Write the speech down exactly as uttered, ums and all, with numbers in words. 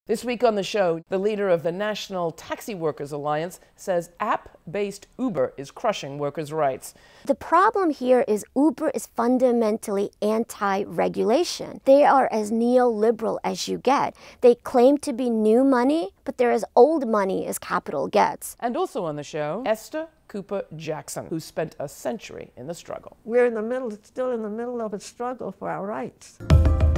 This week on the show, the leader of the National Taxi Workers Alliance says app-based Uber is crushing workers' rights. The problem here is Uber is fundamentally anti-regulation. They are as neoliberal as you get. They claim to be new money, but they're as old money as capital gets. And also on the show, Esther Cooper Jackson, who spent a century in the struggle. We're in the middle, still in the middle of a struggle for our rights.